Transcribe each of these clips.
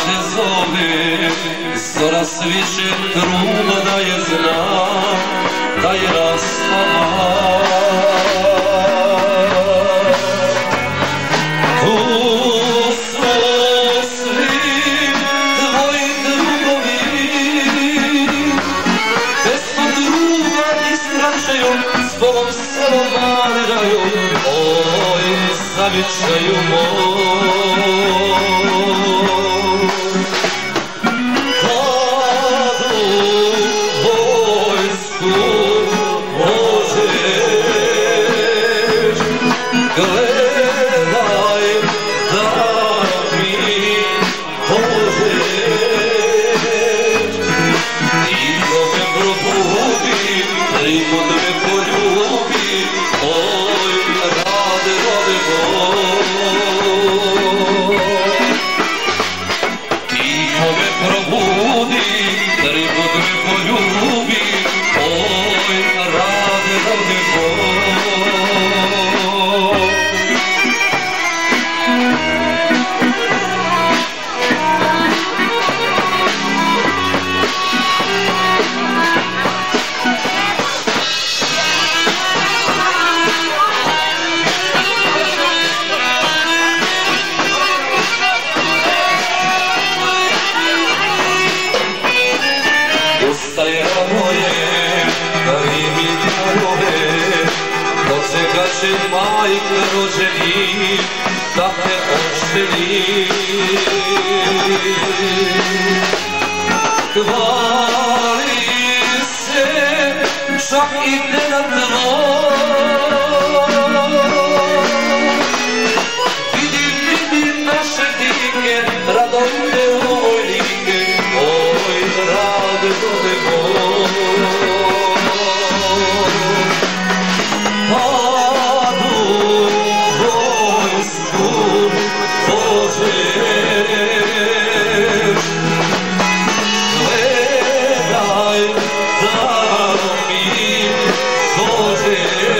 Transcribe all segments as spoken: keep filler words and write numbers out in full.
te zove, zora sviće truna da je znak, da je rastava. Tu su svi tvoji drugovi, pesma druga istračaju, s Bogom se omaraju, oj, zavičaju moj. Gledaj da mi pomožeš, tiho me probudi, triput me poljubi, oj, rade, rade moj. Tiho me probudi, triput me poljubi, oj, rade, rade moj. Ostajamo je, da mi dragove, dok se kaže majka rođeni, da te ošteni. Hvali se, čak i deda tvoj, vidi, vidi naše dike, radovne vojnike, oj, rade dode moj. Padu vojsku vožeš, gledaj da mi dođeš,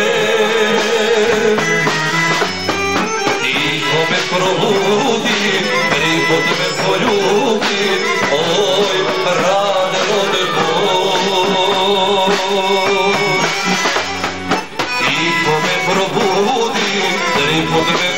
tiho me probudi, triput me poljubi, oj, rade rode moj. Tiho me probudi, triput me